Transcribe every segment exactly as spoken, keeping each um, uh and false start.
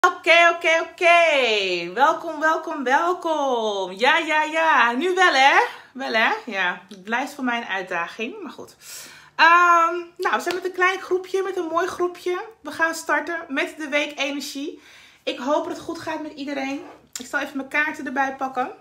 Oké, oké, oké. Welkom, welkom, welkom. Ja, ja, ja. Nu wel, hè? Wel, hè? Ja, het blijft voor mij een uitdaging. Maar goed. Um, nou, we zijn met een klein groepje, met een mooi groepje. We gaan starten met de week energie. Ik hoop dat het goed gaat met iedereen. Ik zal even mijn kaarten erbij pakken.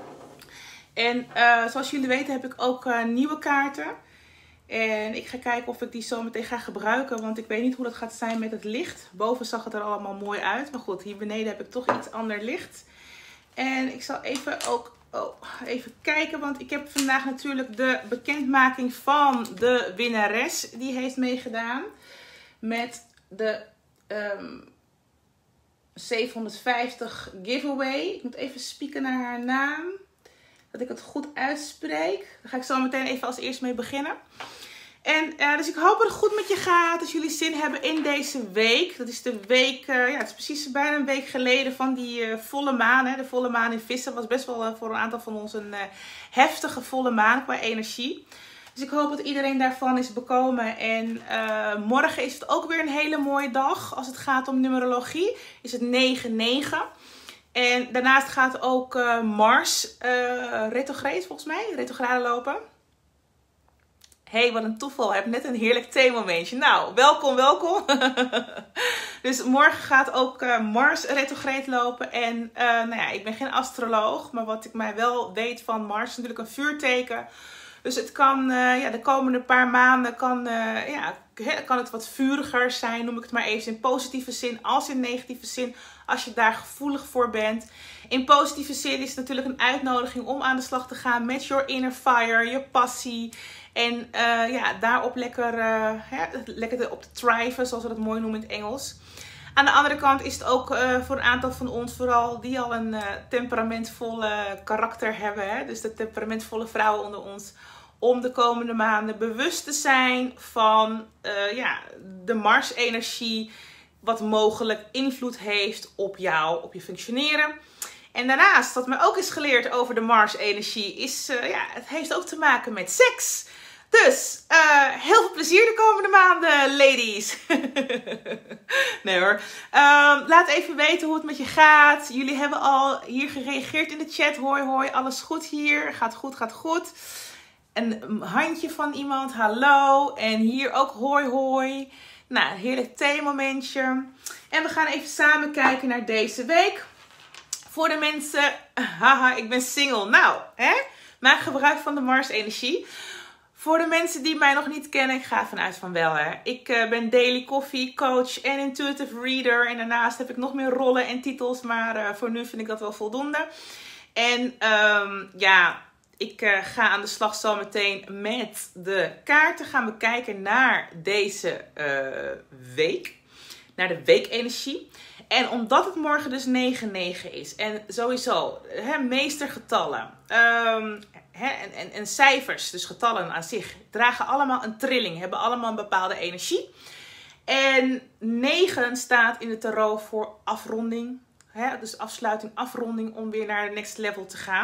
En uh, zoals jullie weten heb ik ook uh, nieuwe kaarten. En ik ga kijken of ik die zo meteen ga gebruiken. Want ik weet niet hoe dat gaat zijn met het licht. Boven zag het er allemaal mooi uit. Maar goed, hier beneden heb ik toch iets ander licht. En ik zal even ook oh, even kijken. Want ik heb vandaag natuurlijk de bekendmaking van de winnares. Die heeft meegedaan met de um, zevenhonderdvijftig giveaway. Ik moet even spieken naar haar naam. Dat ik het goed uitspreek. Daar ga ik zo meteen even als eerst mee beginnen. En uh, dus ik hoop dat het goed met je gaat. Dat jullie zin hebben in deze week. Dat is de week, uh, ja het is precies bijna een week geleden van die uh, volle maan. Hè. De volle maan in Vissen was best wel uh, voor een aantal van ons een uh, heftige volle maan qua energie. Dus ik hoop dat iedereen daarvan is bekomen. En uh, morgen is het ook weer een hele mooie dag. Als het gaat om numerologie is het negen negen. En daarnaast gaat ook uh, Mars uh, retrograde volgens mij, retrograde lopen. Hé, hey, wat een toeval. Ik heb net een heerlijk theemomentje. Nou, welkom, welkom. Dus morgen gaat ook uh, Mars retrograde lopen. En uh, nou ja, ik ben geen astroloog, maar wat ik mij wel weet van Mars is natuurlijk een vuurteken. Dus het kan uh, ja, de komende paar maanden kan, uh, ja, kan het wat vuriger zijn, noem ik het maar even in positieve zin als in negatieve zin, als je daar gevoelig voor bent. In positieve zin is het natuurlijk een uitnodiging om aan de slag te gaan met your inner fire, je passie. En uh, ja, daarop lekker, uh, ja, lekker op te thriven, zoals we dat mooi noemen in het Engels. Aan de andere kant is het ook uh, voor een aantal van ons, vooral die al een uh, temperamentvolle karakter hebben. Hè? Dus de temperamentvolle vrouwen onder ons. Om de komende maanden bewust te zijn van uh, ja, de Mars-energie. Wat mogelijk invloed heeft op jou, op je functioneren. En daarnaast, wat mij ook is geleerd over de Mars-energie, is uh, ja, het heeft ook te maken met seks. Dus, uh, heel veel plezier de komende maanden, ladies. Nee hoor. Um, laat even weten hoe het met je gaat. Jullie hebben al hier gereageerd in de chat. Hoi, hoi, alles goed hier? Gaat goed, gaat goed. Een handje van iemand, hallo. En hier ook hoi, hoi. Nou, een heerlijk theemomentje. En we gaan even samen kijken naar deze week. Voor de mensen, haha, ik ben single. Nou, hè? Maak gebruik van de Mars-energie. Voor de mensen die mij nog niet kennen, ik ga vanuit van wel hè. Ik uh, ben Daily Coffee coach en intuitive reader. En daarnaast heb ik nog meer rollen en titels. Maar uh, voor nu vind ik dat wel voldoende. En um, ja, ik uh, ga aan de slag zo meteen met de kaarten. Gaan we kijken naar deze uh, week. Naar de weekenergie. En omdat het morgen dus negen negen is. En sowieso, hè, meestergetallen. Um, hè, en, en, en cijfers, dus getallen aan zich, dragen allemaal een trilling. Hebben allemaal een bepaalde energie. En negen staat in de tarot voor afronding. Hè, dus afsluiting, afronding om weer naar de next level te gaan.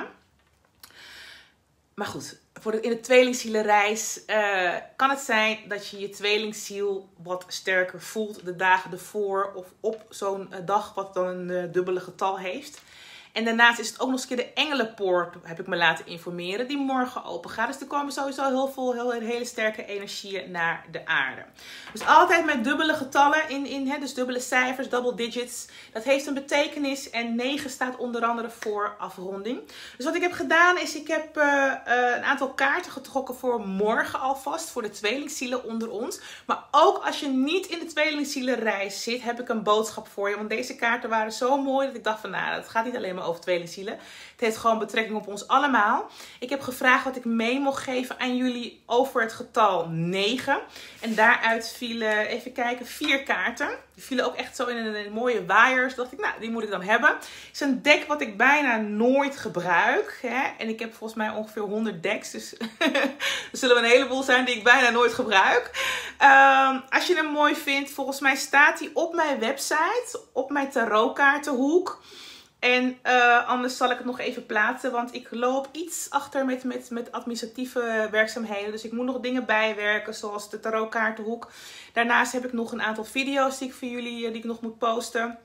Maar goed, voor de, in de tweelingzielenreis uh, kan het zijn dat je je tweelingziel wat sterker voelt de dagen ervoor of op zo'n uh, dag wat dan een uh, dubbele getal heeft. En daarnaast is het ook nog eens een keer de engelenpoort, heb ik me laten informeren, die morgen open gaat. Dus er komen sowieso heel veel heel, hele sterke energieën naar de aarde. Dus altijd met dubbele getallen, in, in, hè, dus dubbele cijfers, double digits. Dat heeft een betekenis en negen staat onder andere voor afronding. Dus wat ik heb gedaan is, ik heb uh, uh, een aantal kaarten getrokken voor morgen alvast, voor de tweelingzielen onder ons. Maar ook als je niet in de tweelingzielenreis zit, heb ik een boodschap voor je. Want deze kaarten waren zo mooi dat ik dacht van, nou, het gaat niet alleen maar over tweelingzielen. Het heeft gewoon betrekking op ons allemaal. Ik heb gevraagd wat ik mee mocht geven aan jullie over het getal negen. En daaruit vielen, even kijken, vier kaarten. Die vielen ook echt zo in een, een mooie waaiers. Dacht ik, nou, die moet ik dan hebben. Het is een deck wat ik bijna nooit gebruik. Hè? En ik heb volgens mij ongeveer honderd decks. Dus er zullen een heleboel zijn die ik bijna nooit gebruik. Um, als je hem mooi vindt, volgens mij staat hij op mijn website. Op mijn tarotkaartenhoek. En uh, anders zal ik het nog even plaatsen, want ik loop iets achter met, met, met administratieve werkzaamheden. Dus ik moet nog dingen bijwerken, zoals de tarotkaartenhoek. Daarnaast heb ik nog een aantal video's die ik voor jullie die ik nog moet posten.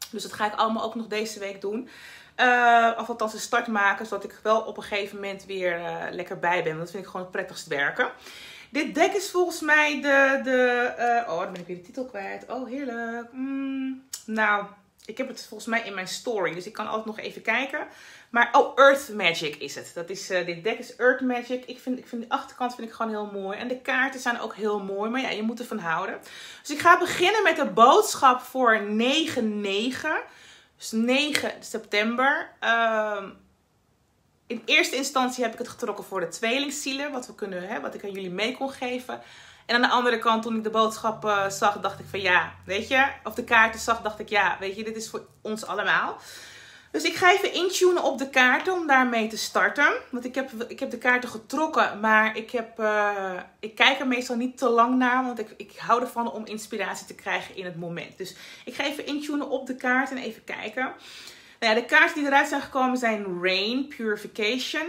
Dus dat ga ik allemaal ook nog deze week doen. Uh, of althans een start maken, zodat ik wel op een gegeven moment weer uh, lekker bij ben. Want dat vind ik gewoon het prettigst werken. Dit deck is volgens mij de... de uh, oh, dan ben ik weer de titel kwijt. Oh, heerlijk. Mm, nou, ik heb het volgens mij in mijn story. Dus ik kan altijd nog even kijken. Maar, oh, Earth Magic is het. Dat is, uh, dit deck is Earth Magic. Ik vind, ik vind de achterkant vind ik gewoon heel mooi. En de kaarten zijn ook heel mooi. Maar ja, je moet ervan houden. Dus ik ga beginnen met de boodschap voor negen negen. Dus negen september. Um, in eerste instantie heb ik het getrokken voor de tweelingzielen. Wat, we kunnen, hè, wat ik aan jullie mee kon geven. En aan de andere kant, toen ik de boodschap uh, zag, dacht ik van ja, weet je. Of de kaarten zag, dacht ik ja, weet je, dit is voor ons allemaal. Dus ik ga even intunen op de kaarten om daarmee te starten. Want ik heb, ik heb de kaarten getrokken, maar ik, heb, uh, ik kijk er meestal niet te lang naar. Want ik, ik hou ervan om inspiratie te krijgen in het moment. Dus ik ga even intunen op de kaart en even kijken. Nou ja, de kaarten die eruit zijn gekomen zijn Rain, Purification,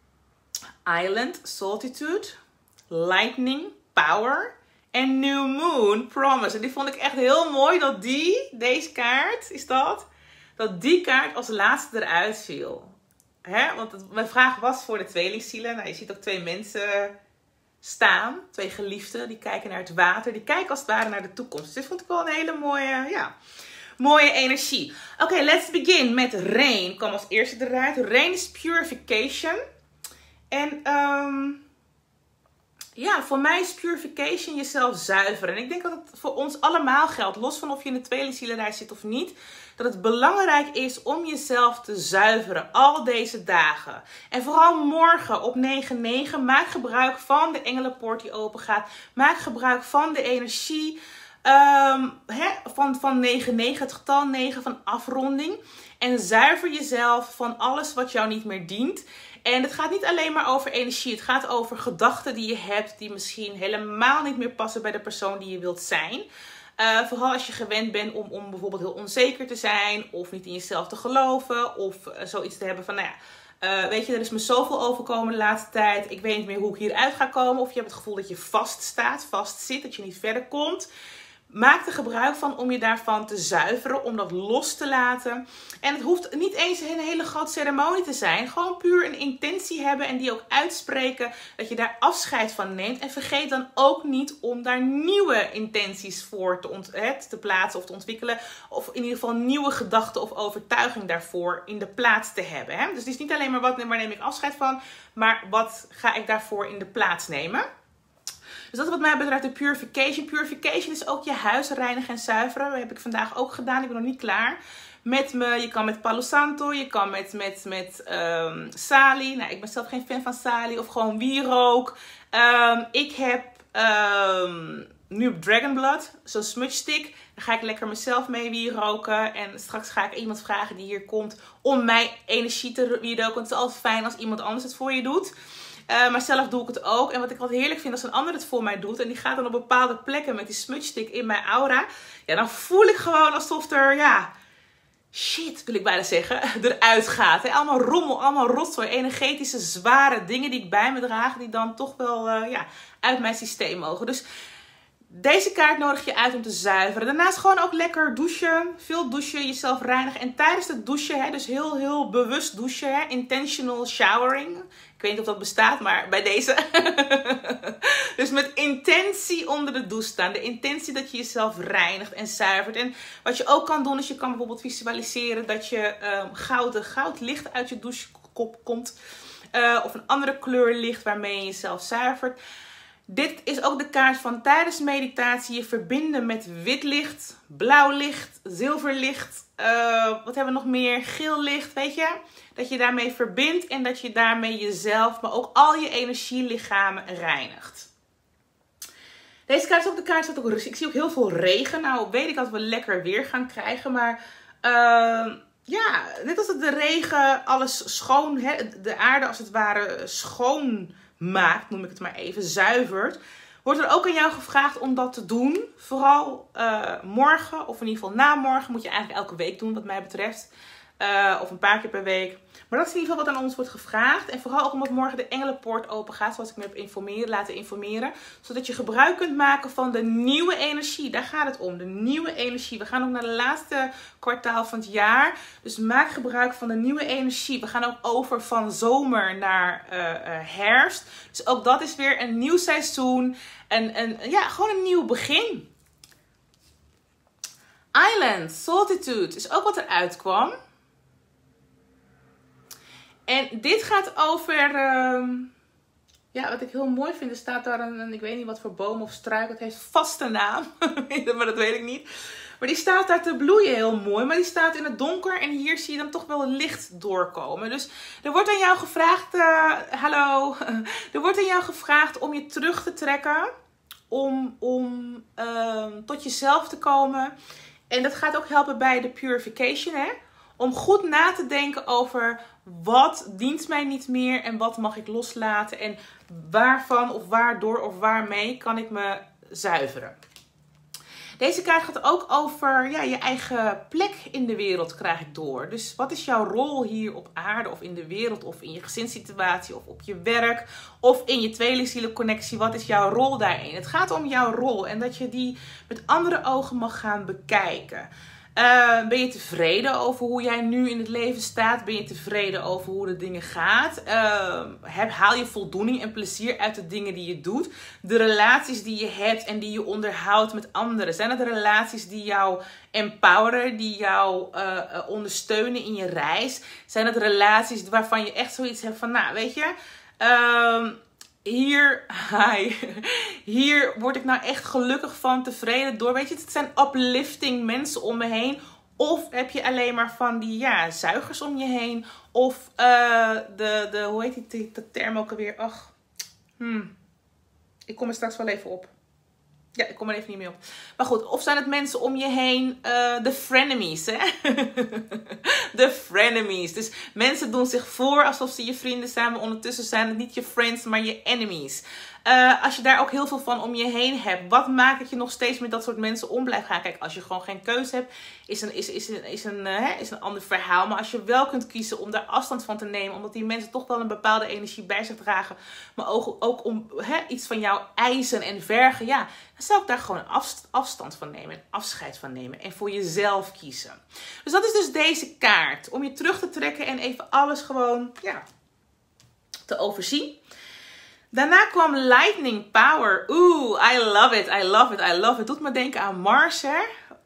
Island, Solitude, Lightning, Power en New Moon, Promise. En die vond ik echt heel mooi dat die, deze kaart, is dat... dat die kaart als laatste eruit viel. Hè? Want het, mijn vraag was voor de tweelingzielen. Nou, je ziet ook twee mensen staan. Twee geliefden. Die kijken naar het water. Die kijken als het ware naar de toekomst. Dus dit vond ik wel een hele mooie, ja, mooie energie. Oké, okay, let's begin met Rain. Kom als eerste eruit. Rain is Purification. En um, ja, voor mij is Purification jezelf zuiveren. En ik denk dat het voor ons allemaal geldt. Los van of je in de tweelingzielenreis zit of niet. Dat het belangrijk is om jezelf te zuiveren al deze dagen. En vooral morgen op negen negen. Maak gebruik van de engelenpoort die open gaat. Maak gebruik van de energie um, hè, van, van negen negen. Het getal negen van afronding. En zuiver jezelf van alles wat jou niet meer dient. En het gaat niet alleen maar over energie. Het gaat over gedachten die je hebt. Die misschien helemaal niet meer passen bij de persoon die je wilt zijn. Uh, vooral als je gewend bent om, om bijvoorbeeld heel onzeker te zijn. Of niet in jezelf te geloven. Of uh, zoiets te hebben van, nou ja, uh, weet je, er is me zoveel overkomen de laatste tijd. Ik weet niet meer hoe ik hieruit ga komen. Of je hebt het gevoel dat je vast staat, vast zit, dat je niet verder komt. Maak er gebruik van om je daarvan te zuiveren, om dat los te laten. En het hoeft niet eens een hele grote ceremonie te zijn. Gewoon puur een intentie hebben en die ook uitspreken dat je daar afscheid van neemt. En vergeet dan ook niet om daar nieuwe intenties voor te, ont- hè, te plaatsen of te ontwikkelen. Of in ieder geval nieuwe gedachten of overtuiging daarvoor in de plaats te hebben. Hè? Dus het is niet alleen maar wat, waar neem ik afscheid van, maar wat ga ik daarvoor in de plaats nemen. Dus dat is wat mij betreft de purification. Purification is ook je huis reinigen en zuiveren. Dat heb ik vandaag ook gedaan. Ik ben nog niet klaar. Met me, je kan met Palo Santo, je kan met, met, met um, Sali. Nou, ik ben zelf geen fan van Sali. Of gewoon wierook. Um, ik heb um, nu op Dragon Blood zo'n smudge stick. Daar ga ik lekker mezelf mee wieroken. En straks ga ik iemand vragen die hier komt om mij energie te wieroken. Want het is altijd fijn als iemand anders het voor je doet. Uh, maar zelf doe ik het ook. En wat ik wat heerlijk vind als een ander het voor mij doet. En die gaat dan op bepaalde plekken met die smudge stick in mijn aura. Ja, dan voel ik gewoon alsof er, ja, shit wil ik bijna zeggen, eruit gaat. Hè? Allemaal rommel, allemaal rotzooi. Energetische, zware dingen die ik bij me draag. Die dan toch wel, uh, ja, uit mijn systeem mogen. Dus deze kaart nodig je uit om te zuiveren. Daarnaast gewoon ook lekker douchen. Veel douchen, jezelf reinigen. En tijdens het douchen, hè, dus heel, heel bewust douchen. Hè, intentional showering. Ik weet niet of dat bestaat, maar bij deze. Dus met intentie onder de douche staan. De intentie dat je jezelf reinigt en zuivert. En wat je ook kan doen, is je kan bijvoorbeeld visualiseren dat je um, gouden goudlicht uit je douchekop komt. Uh, of een andere kleur licht waarmee je jezelf zuivert. Dit is ook de kaart van tijdens meditatie je verbinden met wit licht, blauw licht, zilverlicht. Uh, wat hebben we nog meer? Geel licht, weet je? Dat je daarmee verbindt en dat je daarmee jezelf, maar ook al je energielichamen reinigt. Deze kaart is ook de kaart dat ook, ik zie ook heel veel regen. Nou weet ik dat we lekker weer gaan krijgen, maar uh, ja, net als dat de regen alles schoon, hè, de aarde als het ware schoon maakt, noem ik het maar even, zuivert, wordt er ook aan jou gevraagd om dat te doen. Vooral uh, morgen, of in ieder geval na morgen, moet je eigenlijk elke week doen wat mij betreft. Uh, of een paar keer per week. Maar dat is in ieder geval wat aan ons wordt gevraagd. En vooral ook omdat morgen de engelenpoort open gaat. Zoals ik me heb informeren, laten informeren. Zodat je gebruik kunt maken van de nieuwe energie. Daar gaat het om. De nieuwe energie. We gaan ook naar de laatste kwartaal van het jaar. Dus maak gebruik van de nieuwe energie. We gaan ook over van zomer naar uh, uh, herfst. Dus ook dat is weer een nieuw seizoen. En, en ja, gewoon een nieuw begin. Island, Solitude is ook wat eruit kwam. En dit gaat over, um, ja, wat ik heel mooi vind, er staat daar een, een, ik weet niet wat voor boom of struik, het heeft vast een naam, maar dat weet ik niet. Maar die staat daar te bloeien heel mooi, maar die staat in het donker en hier zie je dan toch wel licht doorkomen. Dus er wordt aan jou gevraagd, uh, hallo, er wordt aan jou gevraagd om je terug te trekken, om, om uh, tot jezelf te komen. En dat gaat ook helpen bij de purification, hè? Om goed na te denken over wat dient mij niet meer en wat mag ik loslaten. En waarvan of waardoor of waarmee kan ik me zuiveren. Deze kaart gaat ook over ja, je eigen plek in de wereld, krijg ik door. Dus wat is jouw rol hier op aarde of in de wereld of in je gezinssituatie of op je werk of in je tweelingzielenconnectie? Wat is jouw rol daarin? Het gaat om jouw rol en dat je die met andere ogen mag gaan bekijken. Uh, ben je tevreden over hoe jij nu in het leven staat? Ben je tevreden over hoe de dingen gaat? Uh, heb, haal je voldoening en plezier uit de dingen die je doet? De relaties die je hebt en die je onderhoudt met anderen. Zijn het relaties die jou empoweren, die jou uh, uh, ondersteunen in je reis? Zijn het relaties waarvan je echt zoiets hebt van, nou weet je... Uh, Hier, hi, hier word ik nou echt gelukkig van, tevreden door. Weet je, het zijn uplifting mensen om me heen. Of heb je alleen maar van die ja, zuigers om je heen. Of uh, de, de, hoe heet die, die, die term ook alweer? Ach, hmm. ik kom er straks wel even op. Ja, ik kom er even niet meer op. Maar goed, of zijn het mensen om je heen, de uh, frenemies, hè? De frenemies. Dus mensen doen zich voor alsof ze je vrienden zijn, maar ondertussen zijn het niet je friends, maar je enemies. Uh, als je daar ook heel veel van om je heen hebt, wat maakt dat je nog steeds met dat soort mensen om blijft gaan? Kijk, als je gewoon geen keuze hebt, is een, is, is een, is een, uh, is een ander verhaal. Maar als je wel kunt kiezen om daar afstand van te nemen, omdat die mensen toch wel een bepaalde energie bij zich dragen, maar ook, ook om hè, iets van jou eisen en vergen, ja, dan zou ik daar gewoon afst afstand van nemen en afscheid van nemen en voor jezelf kiezen. Dus dat is dus deze kaart, om je terug te trekken en even alles gewoon, ja, te overzien. Daarna kwam Lightning Power. Oeh, I love it, I love it, I love it. Het doet me denken aan Mars, hè?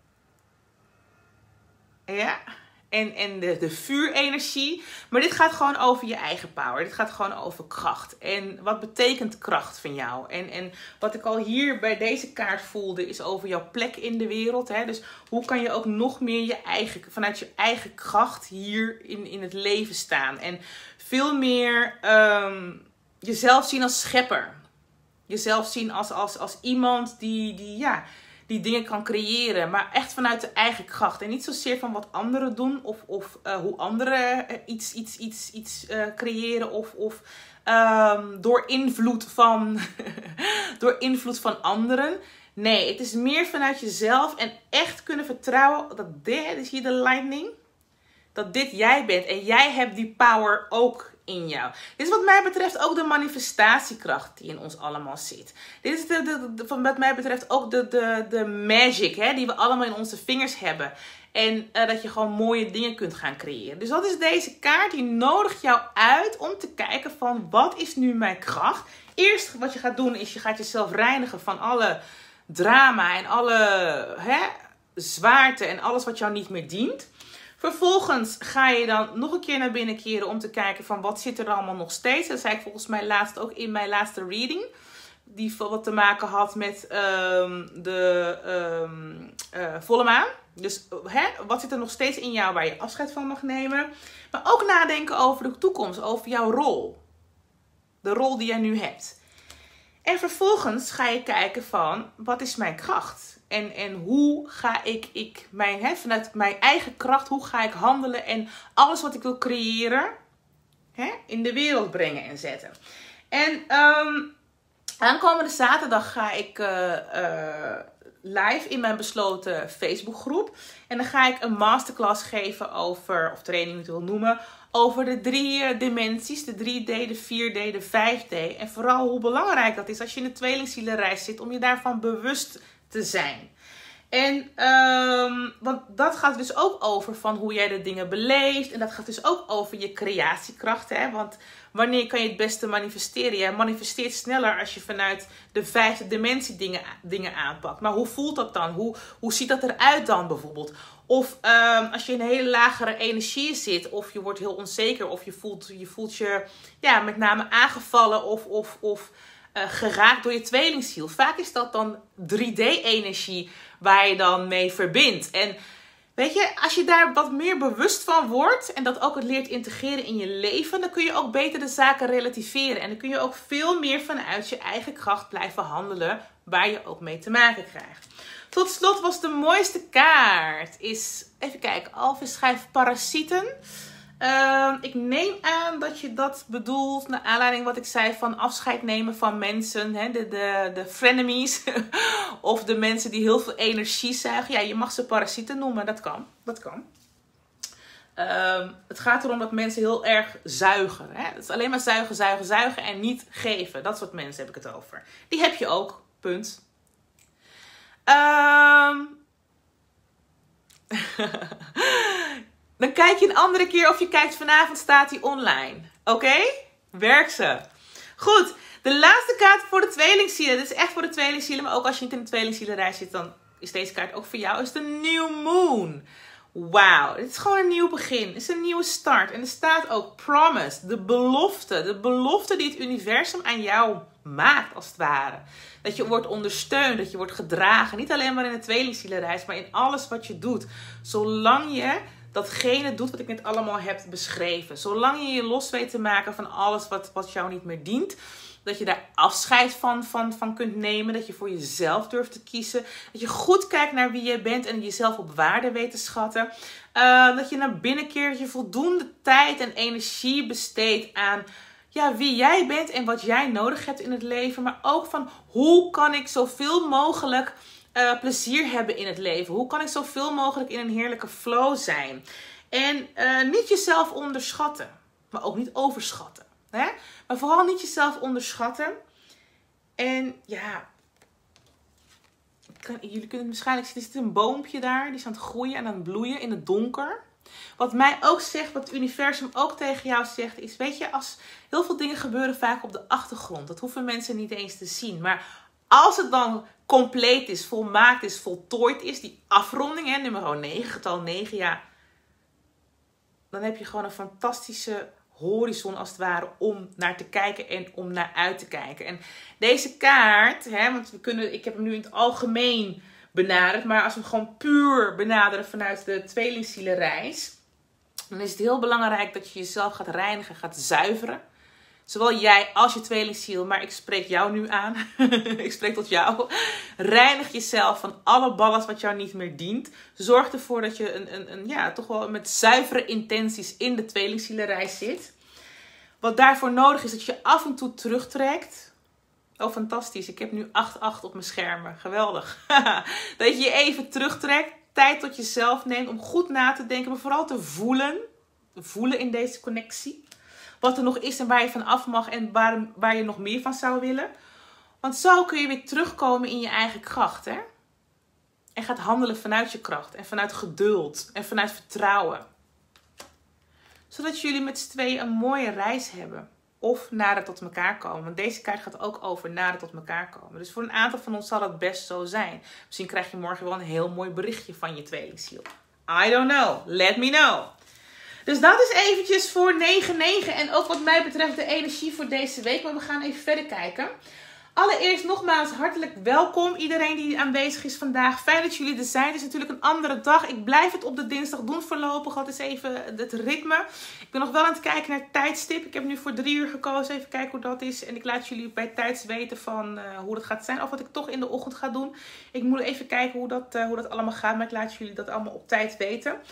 Ja. En, en de, de vuurenergie. Maar dit gaat gewoon over je eigen power. Dit gaat gewoon over kracht. En wat betekent kracht van jou? En, en wat ik al hier bij deze kaart voelde, is over jouw plek in de wereld. Hè? Dus hoe kan je ook nog meer je eigen, vanuit je eigen kracht hier in, in het leven staan? En veel meer... Um, jezelf zien als schepper. Jezelf zien als, als, als iemand die, die, ja, die dingen kan creëren. Maar echt vanuit de eigen kracht. En niet zozeer van wat anderen doen. Of, of uh, hoe anderen uh, iets, iets, iets, iets uh, creëren. Of, of um, door invloed van, door invloed van anderen. Nee, het is meer vanuit jezelf. En echt kunnen vertrouwen dat dit, is hier de lightning. Dat dit jij bent. En jij hebt die power ook in jou. Dit is wat mij betreft ook de manifestatiekracht die in ons allemaal zit. Dit is de, de, de, wat mij betreft ook de, de, de magic, hè, die we allemaal in onze vingers hebben. En uh, dat je gewoon mooie dingen kunt gaan creëren. Dus dat is deze kaart. Die nodigt jou uit om te kijken van wat is nu mijn kracht. Eerst wat je gaat doen is je gaat jezelf reinigen van alle drama en alle hè, zwaarte en alles wat jou niet meer dient. Vervolgens ga je dan nog een keer naar binnen keren om te kijken van wat zit er allemaal nog steeds. Dat zei ik volgens mij laatst ook in mijn laatste reading. Die wat te maken had met um, de um, uh, volle maan. Dus hè, wat zit er nog steeds in jou waar je afscheid van mag nemen. Maar ook nadenken over de toekomst, over jouw rol. De rol die jij nu hebt. En vervolgens ga je kijken van wat is mijn kracht? En, en hoe ga ik, ik mijn, hè, vanuit mijn eigen kracht, hoe ga ik handelen en alles wat ik wil creëren hè, in de wereld brengen en zetten. En um, aankomende zaterdag ga ik uh, uh, live in mijn besloten Facebookgroep. En dan ga ik een masterclass geven over, of training moet je wel noemen, over de drie uh, dimensies. De drie D, de vier D, de vijf D. En vooral hoe belangrijk dat is als je in de tweelingzielenreis zit om je daarvan bewust te zijn. En um, want dat gaat dus ook over van hoe jij de dingen beleeft. En dat gaat dus ook over je creatiekracht. Hè? Want wanneer kan je het beste manifesteren? Jij manifesteert sneller als je vanuit de vijfde dimensie dingen, dingen aanpakt. Maar hoe voelt dat dan? Hoe, hoe ziet dat eruit dan bijvoorbeeld? Of um, als je in een hele lagere energie zit. Of je wordt heel onzeker. Of je voelt je, voelt je ja, met name aangevallen of... of, of Uh, geraakt door je tweelingziel. Vaak is dat dan drie D energie waar je dan mee verbindt. En weet je, als je daar wat meer bewust van wordt en dat ook het leert integreren in je leven, dan kun je ook beter de zaken relativeren. En dan kun je ook veel meer vanuit je eigen kracht blijven handelen, waar je ook mee te maken krijgt. Tot slot was de mooiste kaart, is, even kijken, Alvis schrijft parasieten. Uh, ik neem aan dat je dat bedoelt naar aanleiding wat ik zei van afscheid nemen van mensen. Hè, de, de, de frenemies. Of de mensen die heel veel energie zuigen. Ja, je mag ze parasieten noemen. Dat kan. Dat kan. Uh, het gaat erom dat mensen heel erg zuigen. Hè? Het is alleen maar zuigen, zuigen, zuigen en niet geven. Dat soort mensen heb ik het over. Die heb je ook. Punt. Ehm... Dan kijk je een andere keer of je kijkt vanavond staat hij online. Oké? Okay? Werk ze. Goed. De laatste kaart voor de tweelingzielen. Dit is echt voor de tweelingzielen. Maar ook als je niet in de tweelingzielenreis zit, dan is deze kaart ook voor jou. Is de New Moon. Wauw. Dit is gewoon een nieuw begin. Het is een nieuwe start. En er staat ook promise. De belofte. De belofte die het universum aan jou maakt, als het ware. Dat je wordt ondersteund. Dat je wordt gedragen. Niet alleen maar in de tweelingzielenreis, maar in alles wat je doet. Zolang je datgene doet wat ik net allemaal heb beschreven. Zolang je je los weet te maken van alles wat, wat jou niet meer dient. Dat je daar afscheid van, van, van kunt nemen. Dat je voor jezelf durft te kiezen. Dat je goed kijkt naar wie je bent en jezelf op waarde weet te schatten. Uh, dat je naar binnen keert. Dat je voldoende tijd en energie besteedt aan ja, wie jij bent en wat jij nodig hebt in het leven. Maar ook van hoe kan ik zoveel mogelijk Uh, plezier hebben in het leven. Hoe kan ik zoveel mogelijk in een heerlijke flow zijn? En uh, niet jezelf onderschatten. Maar ook niet overschatten. Hè? Maar vooral niet jezelf onderschatten. En ja. Kan, jullie kunnen het waarschijnlijk zien. Er zit een boompje daar. Die is aan het groeien en aan het bloeien in het donker. Wat mij ook zegt. Wat het universum ook tegen jou zegt. Is weet je. Als heel veel dingen gebeuren vaak op de achtergrond. Dat hoeven mensen niet eens te zien. Maar als het dan compleet is, volmaakt is, voltooid is, die afronding, hè, nummer negen, getal negen, ja, dan heb je gewoon een fantastische horizon als het ware om naar te kijken en om naar uit te kijken. En deze kaart, hè, want we kunnen, ik heb hem nu in het algemeen benaderd, maar als we hem gewoon puur benaderen vanuit de tweelingzielenreis, dan is het heel belangrijk dat je jezelf gaat reinigen, gaat zuiveren. Zowel jij als je tweelingziel, maar ik spreek jou nu aan. Ik spreek tot jou. Reinig jezelf van alle ballast wat jou niet meer dient. Zorg ervoor dat je een, een, een, ja, toch wel met zuivere intenties in de tweelingzielenreis zit. Wat daarvoor nodig is dat je af en toe terugtrekt. Oh, fantastisch. Ik heb nu acht acht op mijn schermen. Geweldig. Dat je je even terugtrekt. Tijd tot jezelf neemt om goed na te denken. Maar vooral te voelen. Voelen in deze connectie. Wat er nog is en waar je van af mag en waar, waar je nog meer van zou willen. Want zo kun je weer terugkomen in je eigen kracht. Hè? En gaat handelen vanuit je kracht. En vanuit geduld. En vanuit vertrouwen. Zodat jullie met z'n tweeën een mooie reis hebben. Of nader tot elkaar komen. Want deze kaart gaat ook over nader tot elkaar komen. Dus voor een aantal van ons zal dat best zo zijn. Misschien krijg je morgen wel een heel mooi berichtje van je tweelingziel. I don't know. Let me know. Dus dat is eventjes voor negen negen. En ook wat mij betreft de energie voor deze week. Maar we gaan even verder kijken. Allereerst nogmaals hartelijk welkom iedereen die aanwezig is vandaag. Fijn dat jullie er zijn. Het is natuurlijk een andere dag. Ik blijf het op de dinsdag doen voorlopig. Dat is even het ritme. Ik ben nog wel aan het kijken naar het tijdstip. Ik heb nu voor drie uur gekozen. Even kijken hoe dat is. En ik laat jullie bij tijds weten van uh, hoe dat gaat zijn. Of wat ik toch in de ochtend ga doen. Ik moet even kijken hoe dat, uh, hoe dat allemaal gaat. Maar ik laat jullie dat allemaal op tijd weten.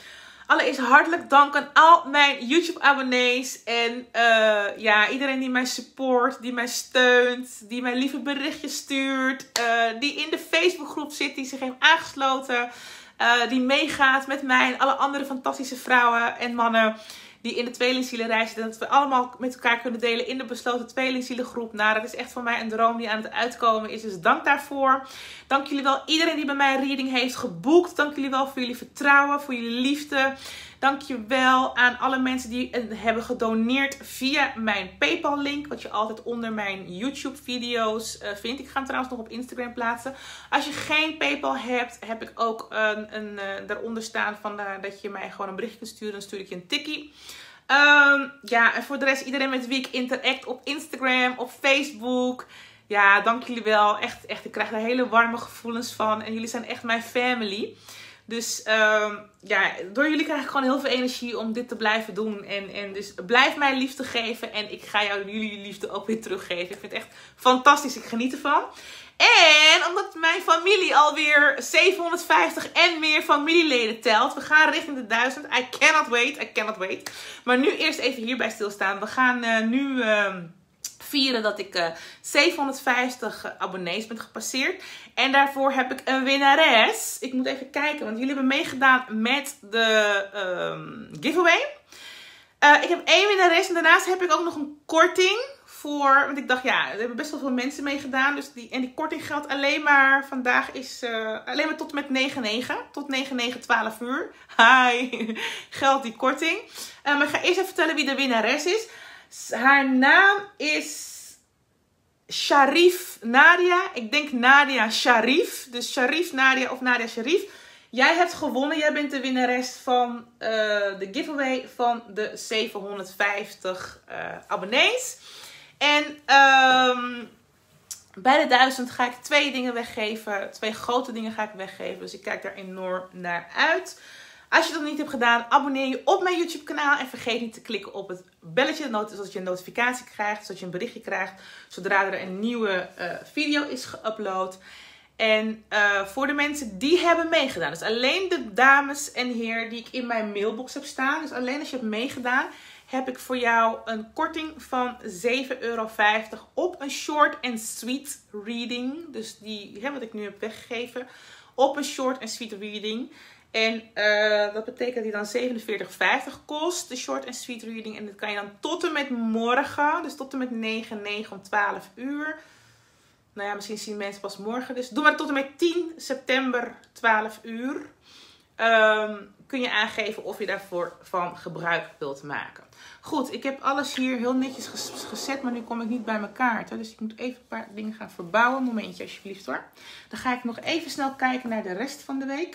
allereerst hartelijk dank aan al mijn YouTube abonnees. En uh, ja, iedereen die mij support, die mij steunt, die mij lieve berichtjes stuurt. Uh, die in de Facebookgroep zit, die zich heeft aangesloten. Uh, die meegaat met mij en alle andere fantastische vrouwen en mannen die in de tweelingzielenreis zitten. Dat we allemaal met elkaar kunnen delen in de besloten tweelingzielengroep. Nou, dat is echt voor mij een droom die aan het uitkomen is. Dus dank daarvoor. Dank jullie wel iedereen die bij mij een reading heeft geboekt. Dank jullie wel voor jullie vertrouwen, voor jullie liefde. Dank je wel aan alle mensen die hebben gedoneerd via mijn PayPal link. Wat je altijd onder mijn YouTube video's uh, vindt. Ik ga hem trouwens nog op Instagram plaatsen. Als je geen PayPal hebt, heb ik ook een, een, uh, daaronder staan van, uh, dat je mij gewoon een berichtje kunt sturen. Dan stuur ik je een tikkie. Um, ja, en voor de rest iedereen met wie ik interact op Instagram, op Facebook. Ja, dank jullie wel. Echt, echt, ik krijg daar hele warme gevoelens van. En jullie zijn echt mijn family. Dus um, ja, door jullie krijg ik gewoon heel veel energie om dit te blijven doen. En, en dus blijf mij liefde geven. En ik ga jou jullie liefde ook weer teruggeven. Ik vind het echt fantastisch. Ik geniet ervan. En omdat mijn familie alweer zevenhonderdvijftig en meer familieleden telt. We gaan richting de duizend. I cannot wait. I cannot wait. Maar nu eerst even hierbij stilstaan. We gaan uh, nu uh, vieren dat ik uh, zevenhonderdvijftig abonnees ben gepasseerd. En daarvoor heb ik een winnares. Ik moet even kijken, want jullie hebben meegedaan met de um, giveaway. Uh, ik heb één winnares en daarnaast heb ik ook nog een korting voor. Want ik dacht, ja, er hebben best wel veel mensen meegedaan. Dus die, en die korting geldt alleen maar, vandaag is uh, alleen maar tot en met negen negen. Tot negen negen, twaalf uur. Hi, geldt die korting. Uh, maar ik ga eerst even vertellen wie de winnares is. Haar naam is Sharif Nadia. Ik denk Nadia Sharif. Dus Sharif Nadia of Nadia Sharif. Jij hebt gewonnen. Jij bent de winnares van uh, de giveaway van de zevenhonderdvijftig uh, abonnees. En um, bij de duizend ga ik twee dingen weggeven. Twee grote dingen ga ik weggeven. Dus ik kijk daar enorm naar uit. Als je dat nog niet hebt gedaan, abonneer je op mijn YouTube kanaal. En vergeet niet te klikken op het belletje, zodat je een notificatie krijgt. Zodat je een berichtje krijgt zodra er een nieuwe uh, video is geüpload. En uh, voor de mensen die hebben meegedaan. Dus alleen de dames en heren die ik in mijn mailbox heb staan. Dus alleen als je hebt meegedaan, heb ik voor jou een korting van zeven euro vijftig op een short and sweet reading. Dus die, hè, wat ik nu heb weggegeven. Op een short and sweet reading. En uh, dat betekent dat die dan zevenenveertig vijftig kost, de short and sweet reading. En dat kan je dan tot en met morgen, dus tot en met negen negen om twaalf uur. Nou ja, misschien zien mensen pas morgen. Dus doe maar tot en met tien september twaalf uur. Um, kun je aangeven of je daarvoor van gebruik wilt maken. Goed, ik heb alles hier heel netjes gezet, maar nu kom ik niet bij mijn kaarten. Dus ik moet even een paar dingen gaan verbouwen. Momentje alsjeblieft hoor. Dan ga ik nog even snel kijken naar de rest van de week.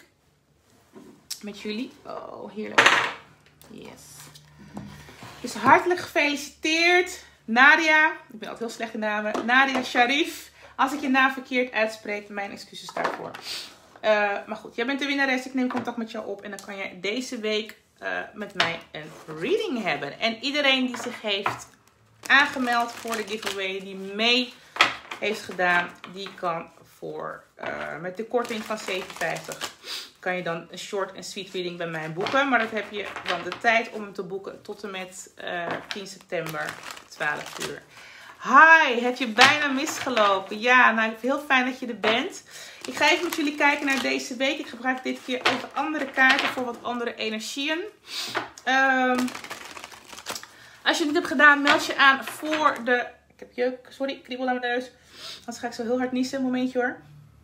Met jullie. Oh, heerlijk. Yes. Dus hartelijk gefeliciteerd. Nadia. Ik ben altijd heel slecht in namen. Nadia Sharif. Als ik je naam verkeerd uitspreek, mijn excuses daarvoor. Uh, maar goed, jij bent de winnares. Ik neem contact met jou op. En dan kan jij deze week uh, met mij een reading hebben. En iedereen die zich heeft aangemeld voor de giveaway, die mee heeft gedaan, die kan voor uh, met de korting van zevenenvijftig kan je dan een short en sweet reading bij mij boeken. Maar dat heb je dan de tijd om hem te boeken tot en met uh, tien september, twaalf uur. Hi, heb je bijna misgelopen? Ja, nou heel fijn dat je er bent. Ik ga even met jullie kijken naar deze week. Ik gebruik dit keer even andere kaarten voor wat andere energieën. Um, als je het niet hebt gedaan, meld je aan voor de... Ik heb jeuk, sorry, kriebel aan mijn neus. Anders ga ik zo heel hard niezen. Een momentje hoor.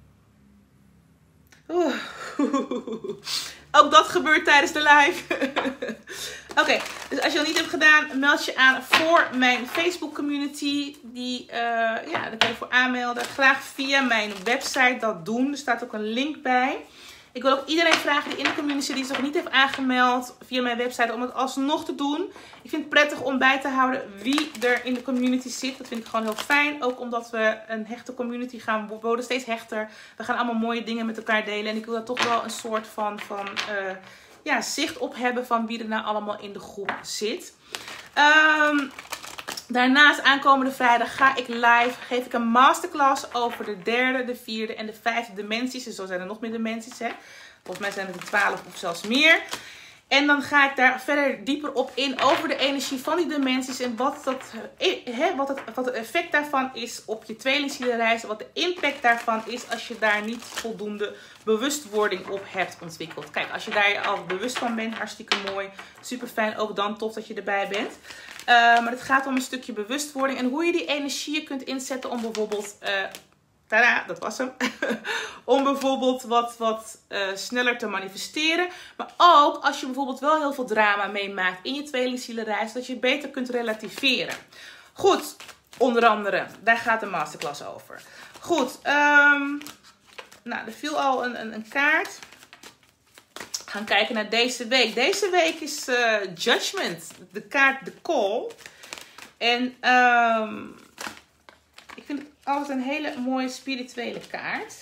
Oeh. Ook dat gebeurt tijdens de live. Oké, okay, dus als je dat niet hebt gedaan, meld je aan voor mijn Facebook community. Die, uh, ja, daar kan je voor aanmelden. Graag via mijn website dat doen. Er staat ook een link bij. Ik wil ook iedereen vragen die in de community die zich niet heeft aangemeld via mijn website om het alsnog te doen. Ik vind het prettig om bij te houden wie er in de community zit. Dat vind ik gewoon heel fijn. Ook omdat we een hechte community gaan. We worden steeds hechter. We gaan allemaal mooie dingen met elkaar delen. En ik wil daar toch wel een soort van, van uh, ja, zicht op hebben van wie er nou allemaal in de groep zit. Um, Daarnaast aankomende vrijdag ga ik live, geef ik een masterclass over de derde, de vierde en de vijfde dimensies. Dus zo zijn er nog meer dimensies, hè. Volgens mij zijn het er twaalf of zelfs meer. En dan ga ik daar verder dieper op in over de energie van die dimensies. En wat, dat, he, wat, het, wat het effect daarvan is op je tweelingzielenreis. Wat de impact daarvan is als je daar niet voldoende bewustwording op hebt ontwikkeld. Kijk, als je daar al bewust van bent, hartstikke mooi. Super fijn, ook dan tof dat je erbij bent. Uh, maar het gaat om een stukje bewustwording. En hoe je die energieën kunt inzetten om bijvoorbeeld... Uh, Tada, dat was hem. Om bijvoorbeeld wat, wat uh, sneller te manifesteren. Maar ook als je bijvoorbeeld wel heel veel drama meemaakt in je tweelingzielenreis. Dat je beter kunt relativeren. Goed, onder andere. Daar gaat de masterclass over. Goed, um, nou, er viel al een, een, een kaart. We gaan kijken naar deze week. Deze week is uh, Judgment. De kaart de Call. En... Um, ik vind het altijd een hele mooie spirituele kaart.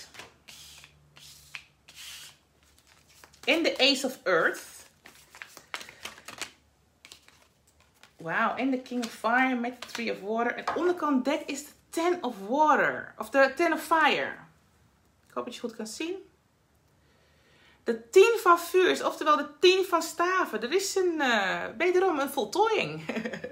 En de Ace of Earth. Wauw. En de King of Fire met de Three of Water. En onderkant dek is de Ten of Water. Of de Ten of Fire. Ik hoop dat je goed kan zien. De tien van vuur, oftewel de tien van staven. Er is een, uh, wederom een voltooiing.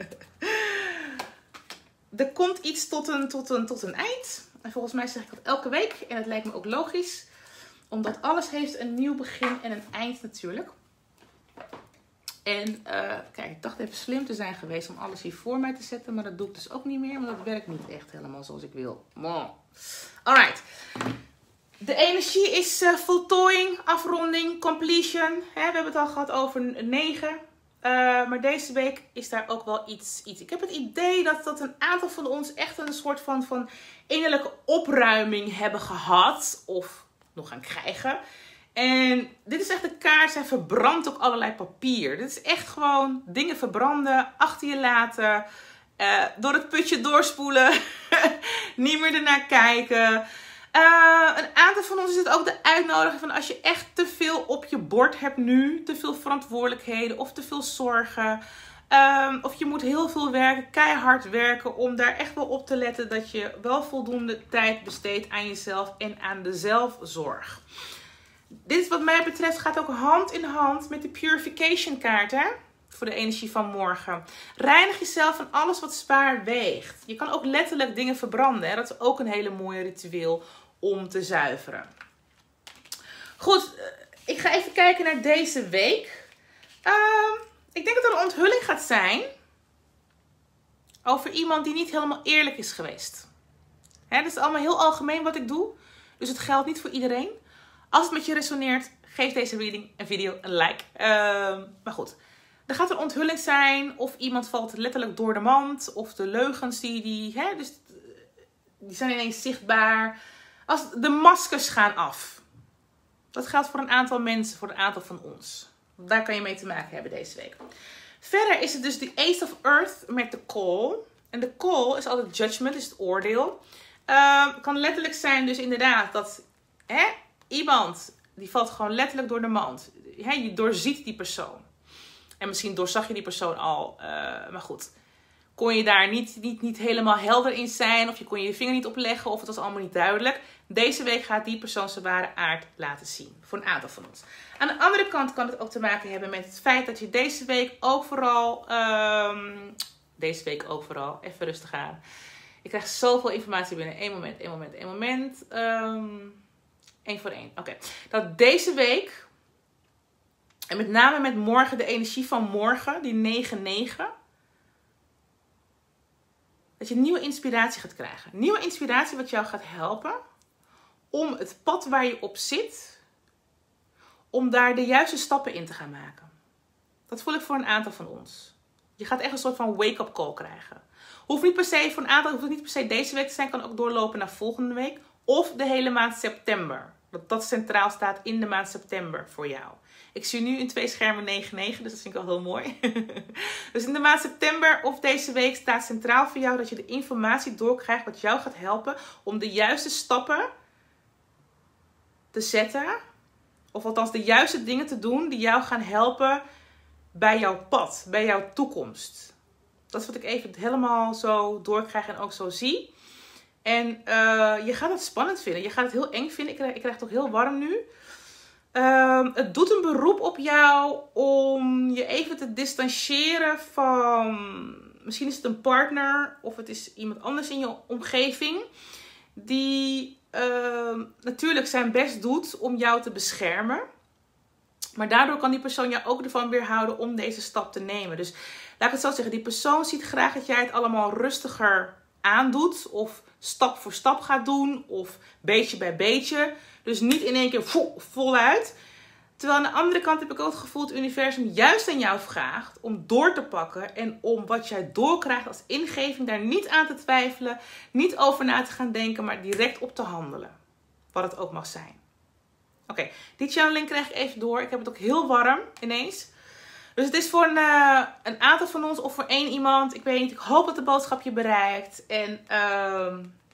Er komt iets tot een, tot, een, tot een eind. En volgens mij zeg ik dat elke week. En het lijkt me ook logisch. Omdat alles heeft een nieuw begin en een eind natuurlijk. En uh, kijk, ik dacht even slim te zijn geweest om alles hier voor mij te zetten. Maar dat doe ik dus ook niet meer. Want dat werkt niet echt helemaal zoals ik wil. Alright. De energie is uh, voltooiing, afronding, completion. He, we hebben het al gehad over negen. Uh, maar deze week is daar ook wel iets, iets. Ik heb het idee dat, dat een aantal van ons echt een soort van, van innerlijke opruiming hebben gehad. Of nog gaan krijgen. En dit is echt de kaart. Zij verbrandt ook allerlei papier. Dit is echt gewoon dingen verbranden. Achter je laten. Uh, door het putje doorspoelen. Niet meer ernaar kijken. Uh, een aantal van ons is het ook de uitnodiging van als je echt te veel op je bord hebt nu. Te veel verantwoordelijkheden of te veel zorgen. Um, of je moet heel veel werken, keihard werken om daar echt wel op te letten dat je wel voldoende tijd besteedt aan jezelf en aan de zelfzorg. Dit wat mij betreft gaat ook hand in hand met de purification kaart, hè? Voor de energie van morgen. Reinig jezelf van alles wat zwaar weegt. Je kan ook letterlijk dingen verbranden. Hè? Dat is ook een hele mooie ritueel om te zuiveren. Goed, ik ga even kijken naar deze week. Uh, ik denk dat er een onthulling gaat zijn over iemand die niet helemaal eerlijk is geweest. Hè, dat is allemaal heel algemeen wat ik doe. Dus het geldt niet voor iedereen. Als het met je resoneert, geef deze reading en video een like. Uh, maar goed. Er gaat een onthulling zijn of iemand valt letterlijk door de mand. Of de leugens die, die, hè, dus, die zijn ineens zichtbaar. Als de maskers gaan af. Dat geldt voor een aantal mensen, voor een aantal van ons. Daar kan je mee te maken hebben deze week. Verder is het dus de Ace of Earth met de Call. En de Call is altijd judgment, is het oordeel. Uh, kan letterlijk zijn dus inderdaad dat hè, iemand die valt gewoon letterlijk door de mand. Hè, je doorziet die persoon. En misschien doorzag je die persoon al. Uh, maar goed. Kon je daar niet, niet, niet helemaal helder in zijn. Of je kon je je vinger niet opleggen. Of het was allemaal niet duidelijk. Deze week gaat die persoon zijn ware aard laten zien. Voor een aantal van ons. Aan de andere kant kan het ook te maken hebben met het feit dat je deze week ook vooral... Um, deze week ook vooral. Even rustig aan. Ik krijg zoveel informatie binnen. Eén moment, één moment, één moment. Um, Eén voor één. Oké. Okay. Dat deze week... En met name met morgen, de energie van morgen, die negen negen. Dat je nieuwe inspiratie gaat krijgen. Nieuwe inspiratie wat jou gaat helpen om het pad waar je op zit, om daar de juiste stappen in te gaan maken. Dat voel ik voor een aantal van ons. Je gaat echt een soort van wake-up call krijgen. Hoeft niet per se voor een aantal, hoeft niet per se deze week te zijn, kan ook doorlopen naar volgende week. Of de hele maand september. Dat dat centraal staat in de maand september voor jou. Ik zie nu in twee schermen negen negen, dus dat vind ik wel heel mooi. Dus in de maand september of deze week staat centraal voor jou dat je de informatie doorkrijgt wat jou gaat helpen om de juiste stappen te zetten. Of althans de juiste dingen te doen die jou gaan helpen bij jouw pad, bij jouw toekomst. Dat is wat ik even helemaal zo doorkrijg en ook zo zie. En uh, je gaat het spannend vinden. Je gaat het heel eng vinden. Ik krijg, ik krijg het ook heel warm nu. Um, het doet een beroep op jou om je even te distancieren van... Misschien is het een partner of het is iemand anders in je omgeving. Die uh, natuurlijk zijn best doet om jou te beschermen. Maar daardoor kan die persoon jou ook ervan weerhouden om deze stap te nemen. Dus laat ik het zo zeggen. Die persoon ziet graag dat jij het allemaal rustiger aandoet. Of stap voor stap gaat doen. Of beetje bij beetje. Dus niet in één keer vol, voluit. Terwijl aan de andere kant heb ik ook het gevoel dat het universum juist aan jou vraagt om door te pakken. En om wat jij doorkrijgt als ingeving daar niet aan te twijfelen. Niet over na te gaan denken, maar direct op te handelen. Wat het ook mag zijn. Oké, okay, die channeling krijg ik even door. Ik heb het ook heel warm ineens. Dus het is voor een, uh, een aantal van ons of voor één iemand. Ik weet niet, ik hoop dat de boodschap je bereikt. En uh,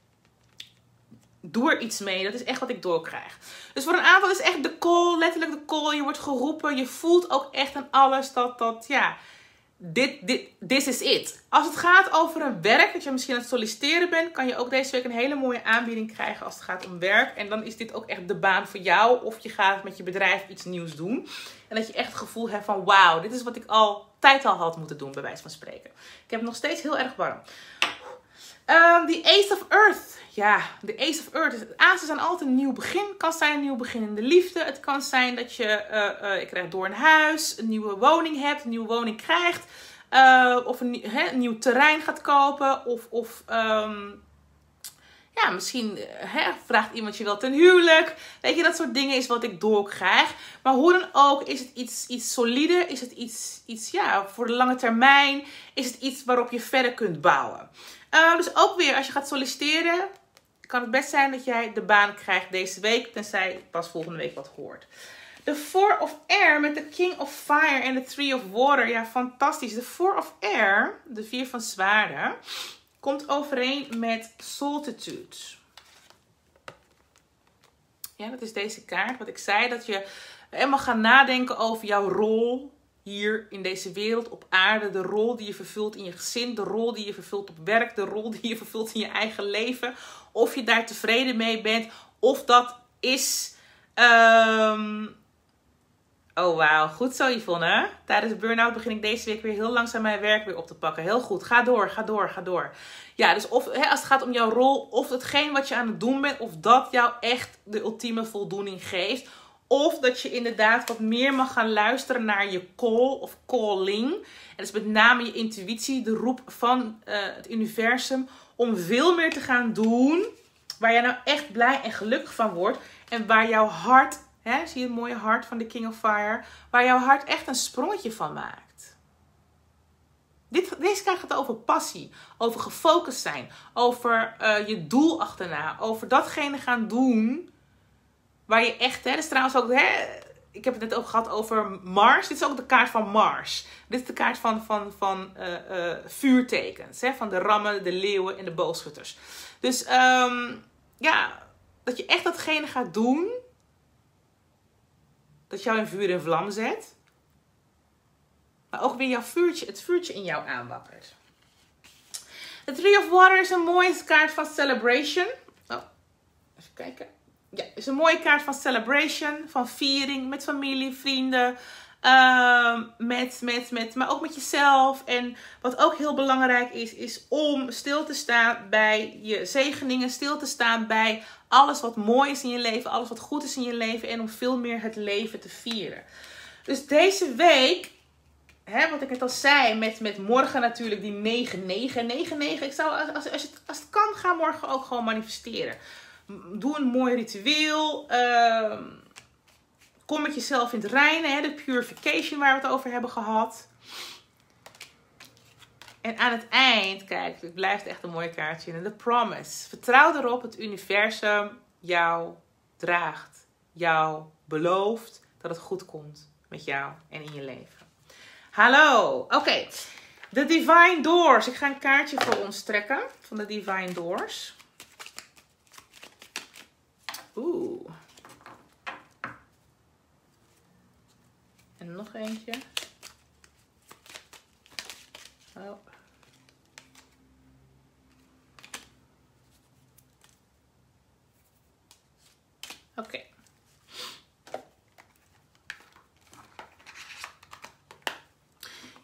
doe er iets mee. Dat is echt wat ik doorkrijg. Dus voor een aantal is echt de call, letterlijk de call. Je wordt geroepen. Je voelt ook echt aan alles dat, dat ja, dit, dit, this is it. Als het gaat over een werk, dat je misschien aan het solliciteren bent, kan je ook deze week een hele mooie aanbieding krijgen als het gaat om werk. En dan is dit ook echt de baan voor jou. Of je gaat met je bedrijf iets nieuws doen. En dat je echt het gevoel hebt van wauw, dit is wat ik al tijd al had moeten doen, bij wijze van spreken. Ik heb het nog steeds heel erg warm. Um, the Ace of Earth. Ja, de Ace of Earth. Het Azen zijn altijd een nieuw begin. Het kan zijn een nieuw begin in de liefde. Het kan zijn dat je, uh, uh, je krijgt door een huis, een nieuwe woning hebt, een nieuwe woning krijgt. Uh, of een, he, een nieuw terrein gaat kopen. Of, of um, ja, misschien he, vraagt iemand je wel ten huwelijk. Weet je, dat soort dingen is wat ik doorkrijg. Maar hoe dan ook, is het iets, iets solide? Is het iets, iets ja, voor de lange termijn? Is het iets waarop je verder kunt bouwen? Uh, dus ook weer, als je gaat solliciteren, kan het best zijn dat jij de baan krijgt deze week, tenzij je pas volgende week wat hoort. De Four of Air met de King of Fire en de Three of Water. Ja, fantastisch. De Four of Air, de vier van zwaarden, komt overeen met Solitude. Ja, dat is deze kaart. Wat ik zei, dat je helemaal gaat nadenken over jouw rol hier in deze wereld, op aarde. De rol die je vervult in je gezin. De rol die je vervult op werk. De rol die je vervult in je eigen leven. Of je daar tevreden mee bent. Of dat is... Um... Oh, wauw. Goed zo, Yvonne. Tijdens burn-out begin ik deze week weer heel langzaam mijn werk weer op te pakken. Heel goed. Ga door, ga door, ga door. Ja, dus of, hè, als het gaat om jouw rol, of hetgeen wat je aan het doen bent, of dat jou echt de ultieme voldoening geeft. Of dat je inderdaad wat meer mag gaan luisteren naar je call of calling. En dat is met name je intuïtie, de roep van uh, het universum, om veel meer te gaan doen waar jij nou echt blij en gelukkig van wordt. En waar jouw hart, hè, zie je het mooie hart van de King of Fire, waar jouw hart echt een sprongetje van maakt. Dit, deze kaart gaat over passie, over gefocust zijn, over uh, je doel achterna, over datgene gaan doen waar je echt, hè, dus trouwens ook, hè, ik heb het net ook gehad over Mars. Dit is ook de kaart van Mars. Dit is de kaart van, van, van uh, uh, vuurtekens, hè, van de rammen, de leeuwen en de boogschutters. Dus um, ja, dat je echt datgene gaat doen dat jou in vuur en vlam zet. Maar ook weer jouw vuurtje, het vuurtje in jou aanwakkert. De Three of Water is een mooie kaart van Celebration. Oh, even kijken. Ja, het is een mooie kaart van Celebration, van viering met familie, vrienden, uh, met, met, met, maar ook met jezelf. En wat ook heel belangrijk is, is om stil te staan bij je zegeningen, stil te staan bij alles wat mooi is in je leven, alles wat goed is in je leven en om veel meer het leven te vieren. Dus deze week, hè, wat ik net al zei, met, met morgen natuurlijk die negen negen. negen negen, ik zou, als, als, als, het, als het kan, ga morgen ook gewoon manifesteren. Doe een mooi ritueel. Uh, kom met jezelf in het reinen. Hè, de purification waar we het over hebben gehad. En aan het eind, kijk, het blijft echt een mooi kaartje. De promise. Vertrouw erop, het universum jou draagt. Jou belooft dat het goed komt met jou en in je leven. Hallo. Oké. Okay. De Divine Doors. Ik ga een kaartje voor ons trekken van de Divine Doors. Oeh. En nog eentje. Oh. Oké. Okay.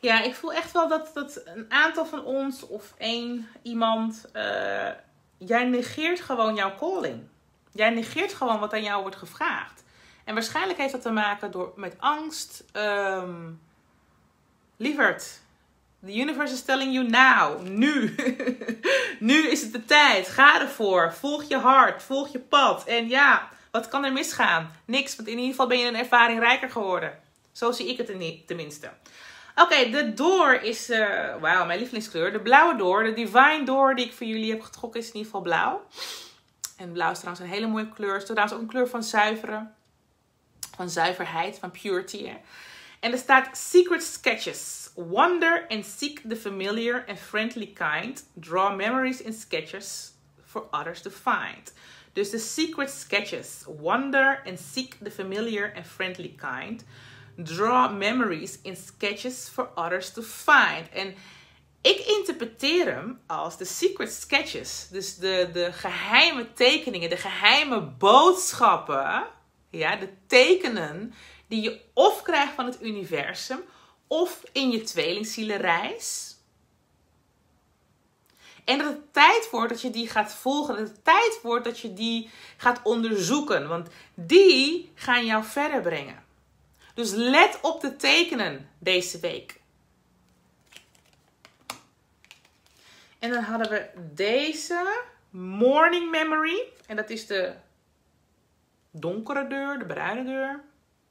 Ja, ik voel echt wel dat, dat een aantal van ons of één iemand... Uh, jij negeert gewoon jouw calling. Jij negeert gewoon wat aan jou wordt gevraagd. En waarschijnlijk heeft dat te maken door, met angst. Um, lieverd, the universe is telling you now. Nu. Nu is het de tijd. Ga ervoor. Volg je hart. Volg je pad. En ja, wat kan er misgaan? Niks, want in ieder geval ben je een ervaring rijker geworden. Zo zie ik het tenminste. Oké, okay, de door is, uh, wauw, mijn lievelingskleur. De blauwe door, de divine door die ik voor jullie heb getrokken is in ieder geval blauw. En blauw is trouwens een hele mooie kleur. Het is trouwens ook een kleur van zuiveren. Van zuiverheid, van purity. Hè? En er staat secret sketches. Wonder and seek the familiar and friendly kind. Draw memories in sketches for others to find. Dus de secret sketches. Wonder and seek the familiar and friendly kind. Draw memories in sketches for others to find. En ik interpreteer hem als de secret sketches. Dus de, de geheime tekeningen, de geheime boodschappen. Ja, de tekenen die je of krijgt van het universum. Of in je tweelingzielenreis. En dat het tijd wordt dat je die gaat volgen. Dat het tijd wordt dat je die gaat onderzoeken. Want die gaan jou verder brengen. Dus let op de tekenen deze week. En dan hadden we deze morning memory. En dat is de donkere deur, de bruine deur.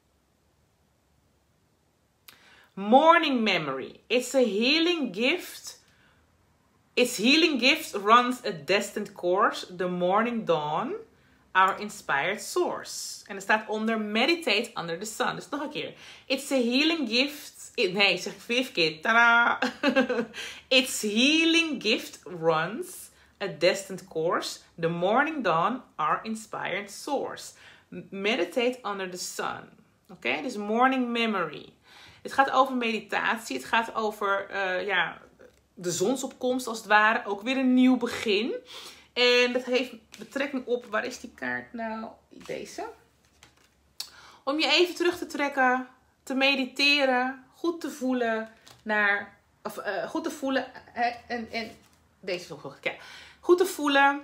Morning memory. It's a healing gift. Its healing gift runs a destined course. The morning dawn. Our inspired source. En er staat onder meditate under the sun. Dus nog een keer. It's a healing gift. Nee, zeg ik vijf keer. Tadaa! Its healing gift runs a destined course. The morning dawn, our inspired source. Meditate under the sun. Oké, okay? Dus morning memory. Het gaat over meditatie. Het gaat over uh, ja, de zonsopkomst als het ware. Ook weer een nieuw begin. En dat heeft betrekking op, waar is die kaart nou? Deze. Om je even terug te trekken, te mediteren, goed te voelen naar, of uh, goed te voelen, hè, en, en deze is nog wel, ja, goed te voelen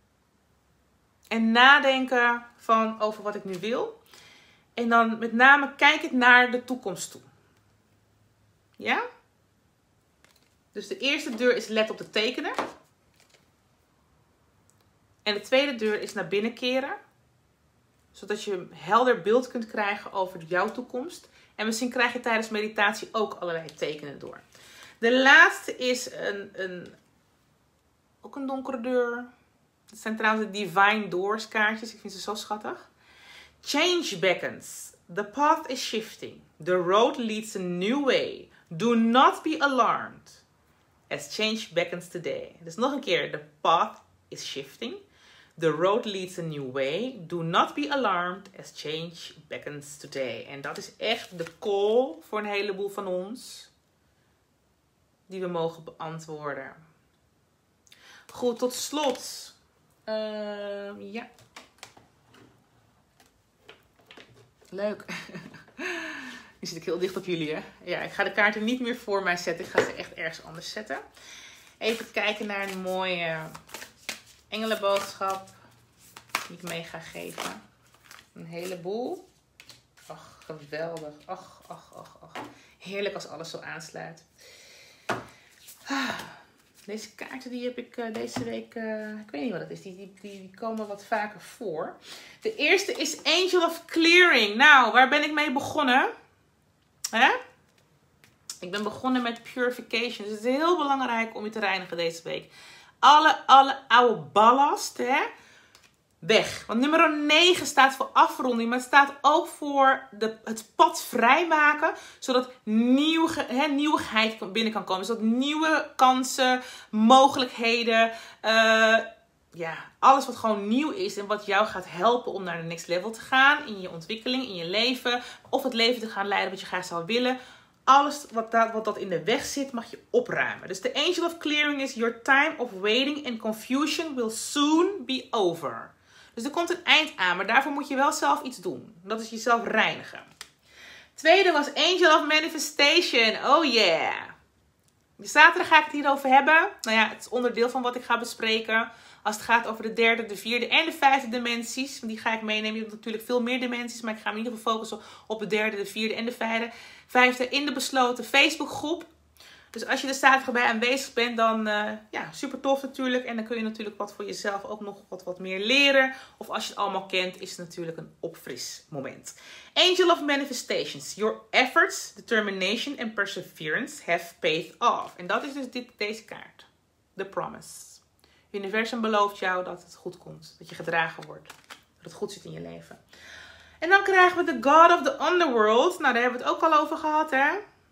en nadenken van over wat ik nu wil. En dan met name kijk ik naar de toekomst toe. Ja? Dus de eerste deur is let op de tekenen. En de tweede deur is naar binnen keren. Zodat je een helder beeld kunt krijgen over jouw toekomst. En misschien krijg je tijdens meditatie ook allerlei tekenen door. De laatste is een, een, ook een donkere deur. Dat zijn trouwens de Divine Doors kaartjes. Ik vind ze zo schattig. Change beckons. The path is shifting. The road leads a new way. Do not be alarmed. As change beckons today. Dus nog een keer. The path is shifting. The road leads a new way. Do not be alarmed as change beckons today. En dat is echt de call voor een heleboel van ons. Die we mogen beantwoorden. Goed, tot slot. Uh, ja. Leuk. Nu zit ik heel dicht op jullie, hè? Ja, ik ga de kaarten niet meer voor mij zetten. Ik ga ze echt ergens anders zetten. Even kijken naar een mooie engelenboodschap die ik mee ga geven. Een heleboel. Ach, geweldig. Ach, ach, ach, ach. Heerlijk als alles zo aansluit. Deze kaarten die heb ik uh, deze week, uh, ik weet niet wat het is, die, die, die komen wat vaker voor. De eerste is Angel of Clearing. Nou, waar ben ik mee begonnen? Hè? Ik ben begonnen met Purification. Dus het is heel belangrijk om je te reinigen deze week. Alle, alle oude ballast, hè? Weg. Want nummer negen staat voor afronding, maar het staat ook voor de, het pad vrijmaken, zodat nieuw, he, nieuwigheid binnen kan komen. Zodat nieuwe kansen, mogelijkheden, uh, ja, alles wat gewoon nieuw is en wat jou gaat helpen om naar de next level te gaan in je ontwikkeling, in je leven, of het leven te gaan leiden wat je graag zou willen. Alles wat dat, wat dat in de weg zit, mag je opruimen. Dus de Angel of Clearing is: your time of waiting and confusion will soon be over. Dus er komt een eind aan, maar daarvoor moet je wel zelf iets doen. Dat is jezelf reinigen. Tweede was Angel of Manifestation. Oh yeah. Zaterdag ga ik het hierover hebben. Nou ja, het is onderdeel van wat ik ga bespreken. Als het gaat over de derde, de vierde en de vijfde dimensies. Die ga ik meenemen. Je hebt natuurlijk veel meer dimensies. Maar ik ga me in ieder geval focussen op de derde, de vierde en de vijfde. Vijfde in de besloten Facebookgroep. Dus als je er zaterdag bij aanwezig bent, dan uh, ja, super tof natuurlijk. En dan kun je natuurlijk wat voor jezelf ook nog wat, wat meer leren. Of als je het allemaal kent, is het natuurlijk een opfris moment. Angel of Manifestations. Your efforts, determination and perseverance have paid off. En dat is dus dit, deze kaart. The Promise. Het universum belooft jou dat het goed komt. Dat je gedragen wordt. Dat het goed zit in je leven. En dan krijgen we the God of the Underworld. Nou, daar hebben we het ook al over gehad, hè.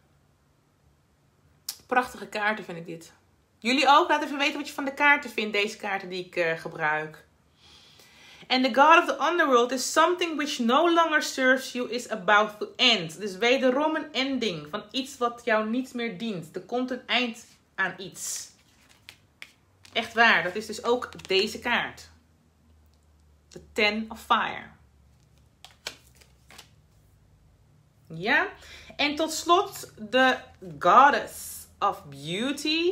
Prachtige kaarten vind ik dit. Jullie ook? Laat even weten wat je van de kaarten vindt. Deze kaarten die ik uh, gebruik. En the God of the Underworld is something which no longer serves you is about to end. Dus wederom een ending van iets wat jou niet meer dient. Er komt een eind aan iets. Echt waar. Dat is dus ook deze kaart. The Ten of Fire. Ja. En tot slot de Goddess of Beauty.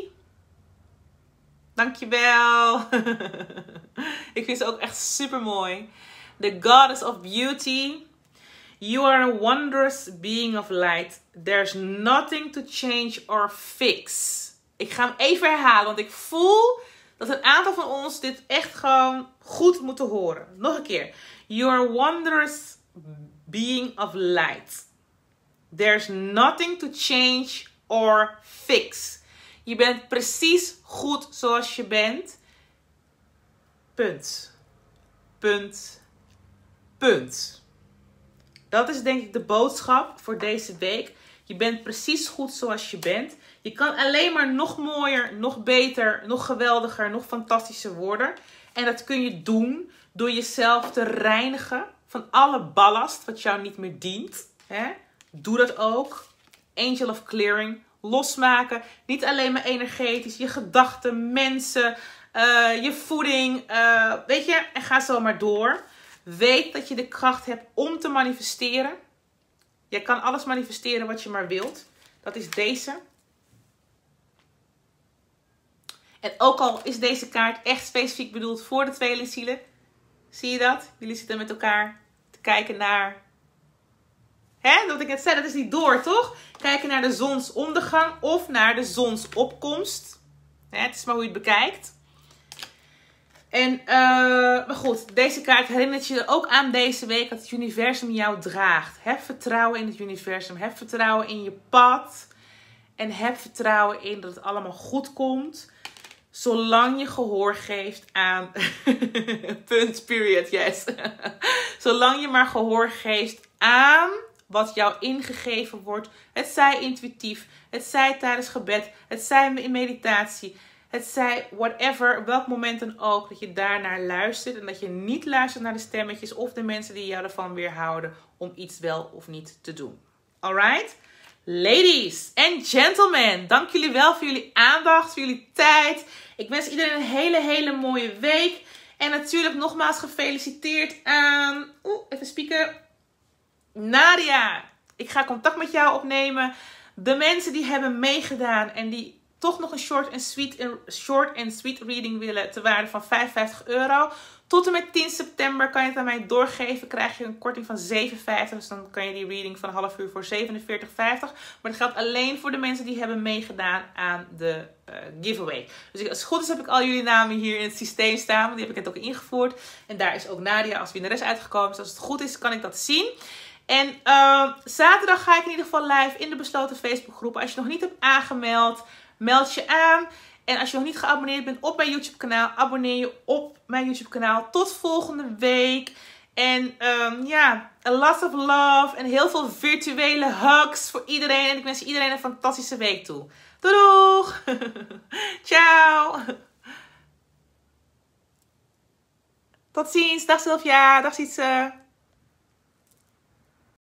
Dankjewel. Ik vind ze ook echt super mooi. The Goddess of Beauty. You are a wondrous being of light. There's nothing to change or fix. Ik ga hem even herhalen, want ik voel dat een aantal van ons dit echt gewoon goed moeten horen. Nog een keer. You are a wondrous being of light. There's nothing to change or fix. Je bent precies goed zoals je bent. Punt. Punt. Punt. Dat is denk ik de boodschap voor deze week. Je bent precies goed zoals je bent. Je kan alleen maar nog mooier, nog beter, nog geweldiger, nog fantastischer worden. En dat kun je doen door jezelf te reinigen van alle ballast wat jou niet meer dient. Hè? Doe dat ook. Angel of Clearing. Losmaken. Niet alleen maar energetisch. Je gedachten, mensen, uh, je voeding. Uh, weet je, en ga zo maar door. Weet dat je de kracht hebt om te manifesteren. Je kan alles manifesteren wat je maar wilt. Dat is deze. En ook al is deze kaart echt specifiek bedoeld voor de tweelingzielen. Zie je dat? Jullie zitten met elkaar te kijken naar... Hè, dat ik het zei, dat is niet door, toch? Kijken naar de zonsondergang of naar de zonsopkomst. Hè, het is maar hoe je het bekijkt. En, uh, maar goed, deze kaart herinnert je er ook aan deze week dat het universum jou draagt. Heb vertrouwen in het universum. Heb vertrouwen in je pad. En heb vertrouwen in dat het allemaal goed komt. Zolang je gehoor geeft aan... Punt, period, yes. Zolang je maar gehoor geeft aan... wat jou ingegeven wordt. Het zij intuïtief. Het zij tijdens gebed. Het zij in meditatie. Het zij whatever. Op welk moment dan ook. Dat je daarnaar luistert. En dat je niet luistert naar de stemmetjes. Of de mensen die jou ervan weerhouden. Om iets wel of niet te doen. Alright? Ladies and gentlemen. Dank jullie wel voor jullie aandacht. Voor jullie tijd. Ik wens iedereen een hele hele mooie week. En natuurlijk nogmaals gefeliciteerd aan... Oeh, even spieken. Nadia, ik ga contact met jou opnemen. De mensen die hebben meegedaan en die toch nog een short and sweet, short and sweet reading willen ter waarde van vijfenvijftig euro. Tot en met tien september kan je het aan mij doorgeven. Krijg je een korting van zevenenvijftig. Dus dan kan je die reading van een half uur voor zevenenveertig vijftig. Maar dat geldt alleen voor de mensen die hebben meegedaan aan de uh, giveaway. Dus als het goed is heb ik al jullie namen hier in het systeem staan. Want die heb ik net ook ingevoerd. En daar is ook Nadia als winnares uitgekomen. Dus als het goed is kan ik dat zien. En uh, zaterdag ga ik in ieder geval live in de besloten Facebookgroep. Als je nog niet hebt aangemeld, meld je aan. En als je nog niet geabonneerd bent op mijn YouTube kanaal, abonneer je op mijn YouTube kanaal. Tot volgende week. En um, ja, a lot of love en heel veel virtuele hugs voor iedereen. En ik wens iedereen een fantastische week toe. Doei doeg! Ciao! Tot ziens. Dag Sylvia. Dag Sietse.